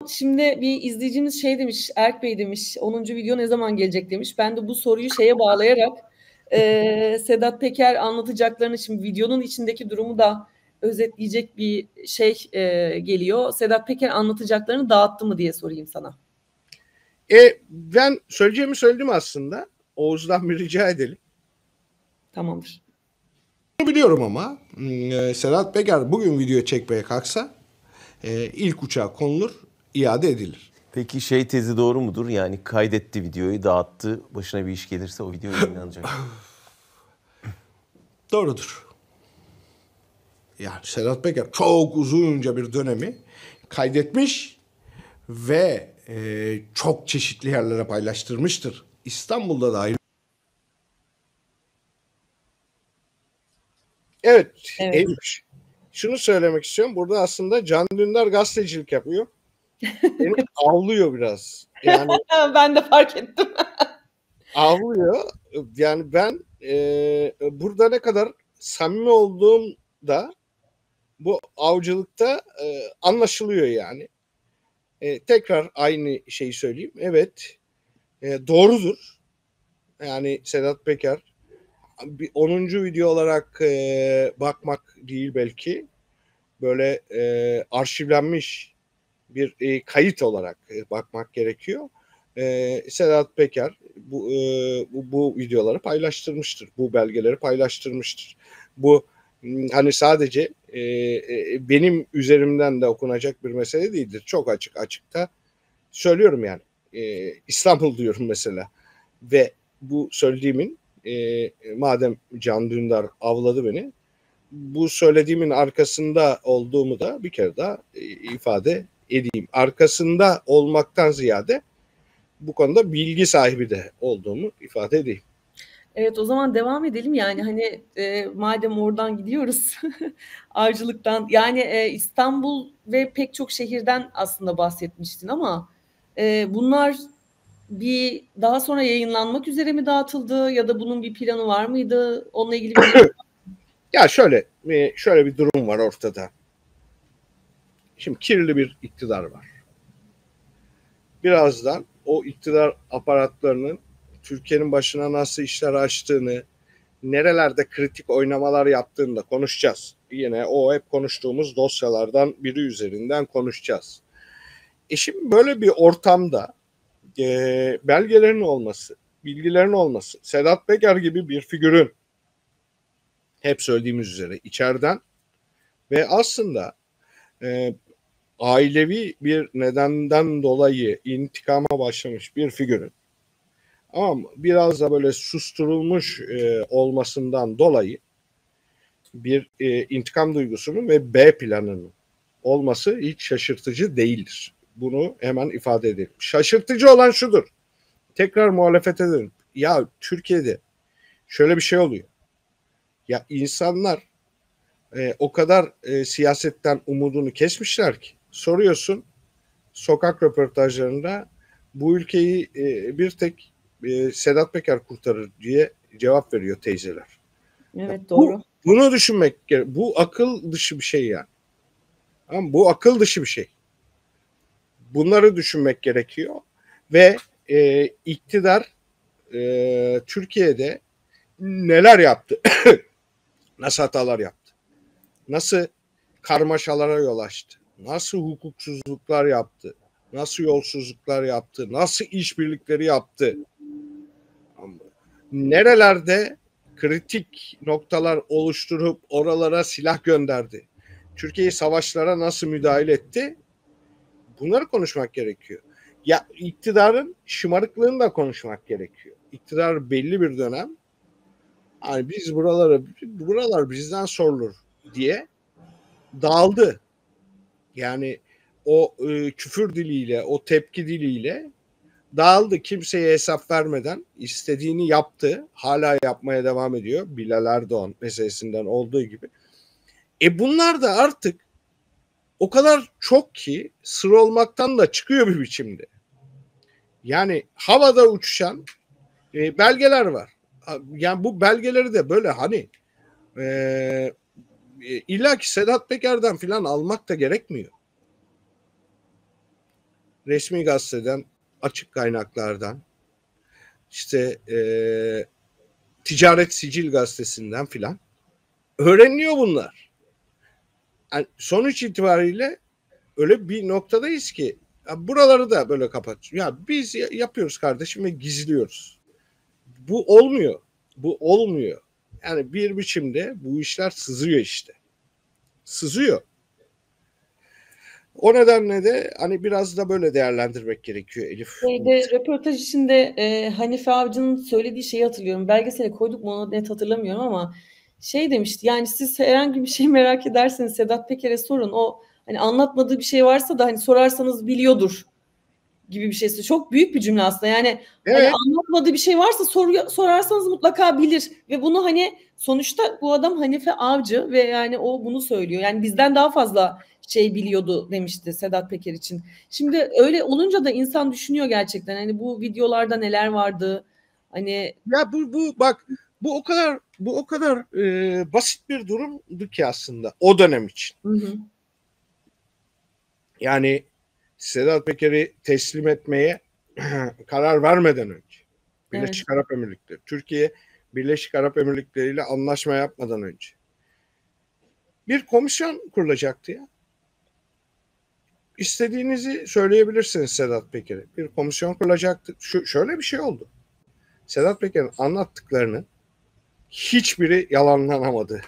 Şimdi bir izleyicimiz şey demiş, Erk Bey demiş, 10. video ne zaman gelecek demiş. Ben de bu soruyu şeye bağlayarak Sedat Peker anlatacaklarını, şimdi videonun içindeki durumu da özetleyecek bir şey geliyor. Sedat Peker anlatacaklarını dağıttı mı diye sorayım sana. Ben söyleyeceğimi söyledim aslında. Oğuz'dan bir rica edelim. Tamamdır. Biliyorum ama Sedat Peker bugün video çekmeye kalksa ilk uçağa konulur, iade edilir. Peki şey tezi doğru mudur? Yani kaydetti videoyu, dağıttı. Başına bir iş gelirse o video yayınlanacak. Doğrudur. Yani Sedat Peker çok uzunca bir dönemi kaydetmiş ve çok çeşitli yerlere paylaştırmıştır. İstanbul'da dahil. Evet. Şunu söylemek istiyorum. Burada aslında Can Dündar gazetecilik yapıyor. Beni avlıyor biraz. Yani ben de fark ettim. avlıyor. Yani ben burada ne kadar samimi olduğumda bu avcılıkta anlaşılıyor yani. Tekrar aynı şeyi söyleyeyim. Evet. Doğrudur. Yani Sedat Peker 10. video olarak bakmak değil belki. Böyle arşivlenmiş bir kayıt olarak bakmak gerekiyor. Sedat Peker bu videoları paylaştırmıştır. Bu belgeleri paylaştırmıştır. Bu hani sadece benim üzerimden de okunacak bir mesele değildir. Çok açıkta söylüyorum yani. İstanbul diyorum mesela. Ve bu söylediğimin madem Can Dündar avladı beni, bu söylediğimin arkasında olduğumu da bir kere daha ifade edeyim. Arkasında olmaktan ziyade bu konuda bilgi sahibi de olduğumu ifade edeyim. Evet, o zaman devam edelim. Yani hani madem oradan gidiyoruz avcılıktan, yani İstanbul ve pek çok şehirden aslında bahsetmiştin ama bunlar bir daha sonra yayınlanmak üzere mi dağıtıldı ya da bunun bir planı var mıydı? Onunla ilgili bir Ya şöyle bir durum var ortada. Şimdi kirli bir iktidar var. Birazdan o iktidar aparatlarının Türkiye'nin başına nasıl işler açtığını, nerelerde kritik oynamalar yaptığını da konuşacağız. Yine o hep konuştuğumuz dosyalardan biri üzerinden konuşacağız. Şimdi böyle bir ortamda belgelerin olması, bilgilerin olması, Sedat Peker gibi bir figürün hep söylediğimiz üzere içeriden ve aslında ailevi bir nedenden dolayı intikama başlamış bir figürün ama biraz da böyle susturulmuş olmasından dolayı bir intikam duygusunun ve B planının olması hiç şaşırtıcı değildir. Bunu hemen ifade edelim. Şaşırtıcı olan şudur. Tekrar muhalefete dönüp ya Türkiye'de şöyle bir şey oluyor. Ya insanlar o kadar siyasetten umudunu kesmişler ki soruyorsun sokak röportajlarında bu ülkeyi bir tek Sedat Peker kurtarır diye cevap veriyor teyzeler. Evet, doğru. Bunu düşünmek gerek. Bu akıl dışı bir şey yani. Ama bu akıl dışı bir şey. Bunları düşünmek gerekiyor ve iktidar Türkiye'de neler yaptı? Nasıl hatalar yaptı? Nasıl karmaşalara yol açtı? Nasıl hukuksuzluklar yaptı? Nasıl yolsuzluklar yaptı? Nasıl işbirlikleri yaptı? Nerelerde kritik noktalar oluşturup oralara silah gönderdi? Türkiye'yi savaşlara nasıl müdahale etti? Bunları konuşmak gerekiyor. Ya iktidarın şımarıklığını da konuşmak gerekiyor. İktidar belli bir dönem hani biz buralar bizden sorulur diye dağıldı. Yani o küfür diliyle, o tepki diliyle dağıldı. Kimseye hesap vermeden istediğini yaptı. Hala yapmaya devam ediyor. Bilal Erdoğan meselesinden olduğu gibi. Bunlar da artık o kadar çok ki sır olmaktan da çıkıyor bir biçimde. Yani havada uçuşan belgeler var. Yani bu belgeleri de böyle hani illa ki Sedat Peker'den falan almak da gerekmiyor. resmi gazeteden, açık kaynaklardan, işte Ticaret Sicil Gazetesi'nden filan öğreniliyor bunlar. Yani sonuç itibariyle öyle bir noktadayız ki ya buraları da böyle kapat. Ya biz yapıyoruz kardeşim ve gizliyoruz. Bu olmuyor. Bu olmuyor. Yani bir biçimde bu işler sızıyor işte. Sızıyor. O nedenle de hani biraz da böyle değerlendirmek gerekiyor Elif. Röportaj içinde Hanife Avcı'nın söylediği şeyi hatırlıyorum. Belgesele koyduk mu onu net hatırlamıyorum ama şey demişti. Yani siz herhangi bir şey merak ederseniz Sedat Peker'e sorun. O hani anlatmadığı bir şey varsa da hani sorarsanız biliyordur gibi bir şey. Çok büyük bir cümle aslında. Yani Evet. hani anlatmadığı bir şey varsa sorarsanız mutlaka bilir ve bunu hani sonuçta bu adam Hanife Avcı ve yani o bunu söylüyor. Yani bizden daha fazla şey biliyordu demişti Sedat Peker için. Şimdi öyle olunca da insan düşünüyor gerçekten. Hani bu videolarda neler vardı? Hani ya bu bak bu o kadar basit bir durumdu ki aslında o dönem için. Hı. Yani Sedat Peker'i teslim etmeye karar vermeden önce Birleşik Arap Emirlikleri, Türkiye Birleşik Arap Emirlikleri ile anlaşma yapmadan önce bir komisyon kurulacaktı ya. İstediğinizi söyleyebilirsiniz Sedat Peker'e. Bir komisyon kurulacaktı. Şöyle bir şey oldu. Sedat Peker'in anlattıklarının hiçbiri yalanlanamadı.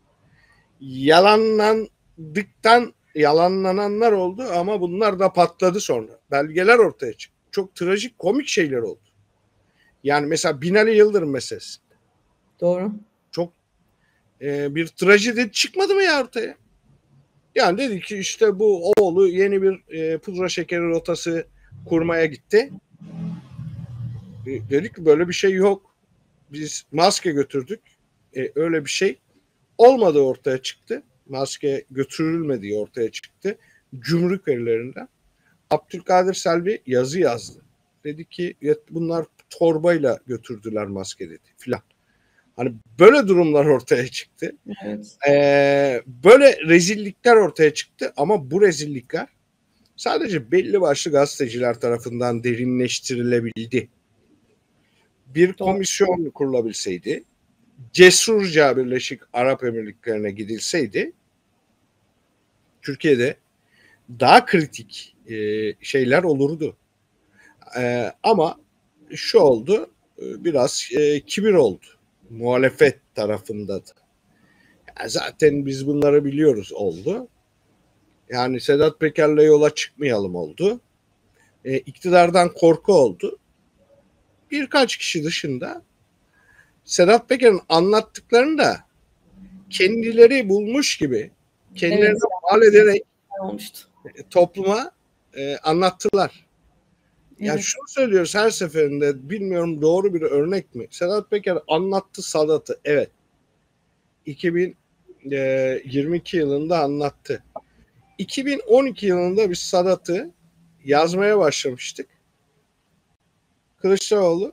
Yalanlananlar oldu ama bunlar da patladı sonra. Belgeler ortaya çıktı. Çok trajik, komik şeyler oldu. Yani mesela Binali Yıldırım meselesi. Doğru. Çok bir trajedi çıkmadı mı ya ortaya? Yani dedi ki işte bu oğlu yeni bir pudra şekeri rotası kurmaya gitti. Dedik ki böyle bir şey yok. Biz maske götürdük. Öyle bir şey olmadığı ortaya çıktı. Maske götürülmediği ortaya çıktı. Gümrük verilerinden. Abdülkadir Selvi yazı yazdı. Dedi ki bunlar torbayla götürdüler maske dedi filan. Hani böyle durumlar ortaya çıktı. Evet. Böyle rezillikler ortaya çıktı ama bu rezillikler sadece belli başlı gazeteciler tarafından derinleştirilebildi. Bir komisyon kurulabilseydi, cesurca Birleşik Arap Emirlikleri'ne gidilseydi, Türkiye'de daha kritik şeyler olurdu. Ama şu oldu, biraz kibir oldu. Muhalefet tarafında da. Yani zaten biz bunları biliyoruz oldu. Yani Sedat Peker'le yola çıkmayalım oldu. İktidardan korku oldu. Birkaç kişi dışında Sedat Peker'in anlattıklarını da kendileri bulmuş gibi kendilerine mal ederek olmuştu. Topluma anlattılar. Yani Evet. şunu söylüyoruz her seferinde, bilmiyorum doğru bir örnek mi? Sedat Peker anlattı Sadat'ı. Evet. 2022 yılında anlattı. 2012 yılında biz Sadat'ı yazmaya başlamıştık. Kılıçdaroğlu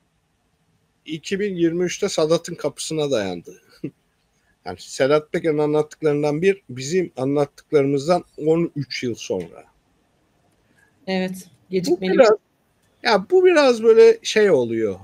2023'te Sadat'ın kapısına dayandı. Yani Sedat Peker'in anlattıklarından bir, bizim anlattıklarımızdan 13 yıl sonra. Evet. Gecikmeli. Bu biraz böyle şey oluyor.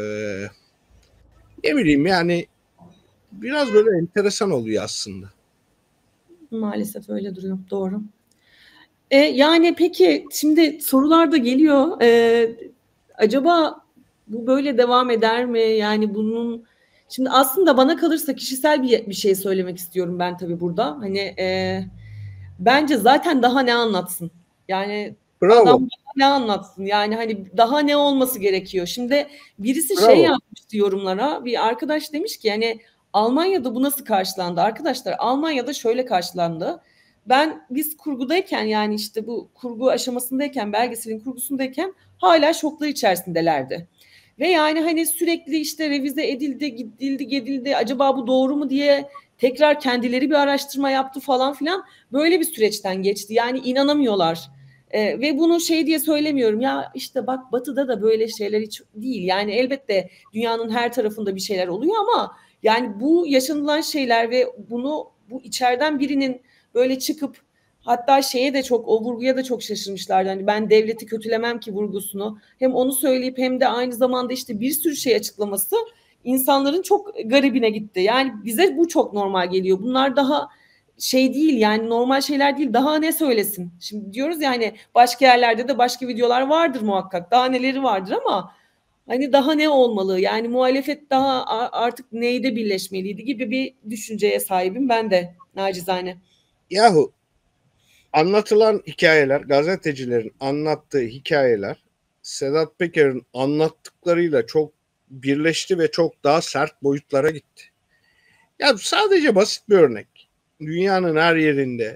Ne bileyim yani biraz böyle enteresan oluyor aslında. Maalesef öyle duruyor. Doğru. Yani peki şimdi sorular da geliyor. Acaba bu böyle devam eder mi? Yani bunun şimdi aslında bana kalırsa kişisel bir şey söylemek istiyorum ben tabii burada. Hani bence zaten daha ne anlatsın? Yani Bravo. adam daha ne anlatsın? Yani hani daha ne olması gerekiyor? Şimdi birisi Bravo. şey yapmıştı yorumlara. Bir arkadaş demiş ki yani Almanya'da bu nasıl karşılandı? Arkadaşlar Almanya'da şöyle karşılandı. Biz kurgudayken yani işte bu kurgu aşamasındayken belgeselin kurgusundayken hala şoklar içerisindelerdi. Ve yani hani sürekli işte revize edildi, gidildi, acaba bu doğru mu diye tekrar kendileri bir araştırma yaptı falan filan. Böyle bir süreçten geçti. Yani inanamıyorlar. Ve bunu şey diye söylemiyorum ya işte bak Batı'da da böyle şeyler hiç değil. Yani elbette dünyanın her tarafında bir şeyler oluyor ama yani bu yaşanılan şeyler ve bu içeriden birinin böyle çıkıp Hatta şeye de çok, o vurguya da çok şaşırmışlardı. Hani ben devleti kötülemem ki vurgusunu. Hem onu söyleyip hem de aynı zamanda işte bir sürü şey açıklaması insanların çok garibine gitti. Yani bize bu çok normal geliyor. Bunlar daha şey değil, yani normal şeyler değil. Daha ne söylesin? Şimdi diyoruz ya hani başka yerlerde de başka videolar vardır muhakkak. Daha neleri vardır ama hani daha ne olmalı? Yani muhalefet daha artık neyde birleşmeliydi gibi bir düşünceye sahibim ben de nacizane. Yahu anlatılan hikayeler, gazetecilerin anlattığı hikayeler Sedat Peker'in anlattıklarıyla çok birleşti ve çok daha sert boyutlara gitti. Ya sadece basit bir örnek. Dünyanın her yerinde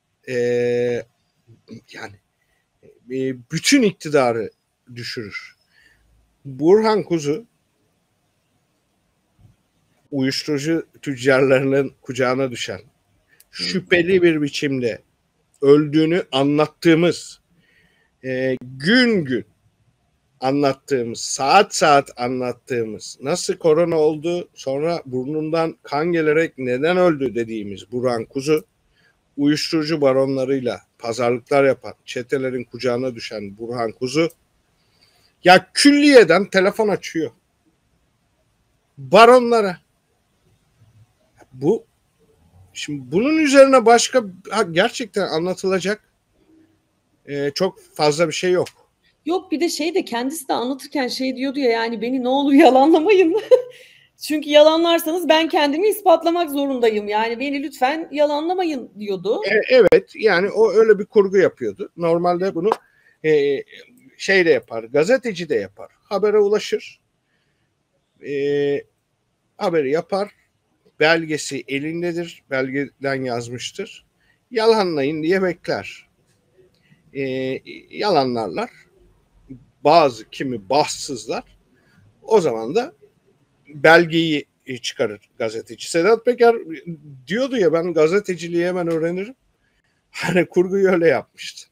yani bütün iktidarı düşürür. Burhan Kuzu uyuşturucu tüccarlarının kucağına düşen, şüpheli bir biçimde öldüğünü anlattığımız, gün gün anlattığımız, saat saat anlattığımız, nasıl korona oldu, sonra burnundan kan gelerek neden öldü dediğimiz Burhan Kuzu, uyuşturucu baronlarıyla pazarlıklar yapan, çetelerin kucağına düşen Burhan Kuzu, ya külliyeden telefon açıyor baronlara. Şimdi bunun üzerine başka gerçekten anlatılacak çok fazla bir şey yok. Yok, bir de şey de kendisi de anlatırken şey diyordu ya, yani beni ne olur yalanlamayın. Çünkü yalanlarsanız ben kendimi ispatlamak zorundayım. Yani beni lütfen yalanlamayın diyordu. Evet, yani o öyle bir kurgu yapıyordu. Normalde bunu şey de yapar, gazeteci de yapar. Habere ulaşır. Haberi yapar. Belgesi elindedir. Belgeden yazmıştır. Yalanlayın diye bekler. Yalanlarlar. Kimi bahtsızlar. O zaman da belgeyi çıkarır gazeteci. Sedat Peker diyordu ya, ben gazeteciliği hemen öğrenirim. Hani kurguyu öyle yapmıştı.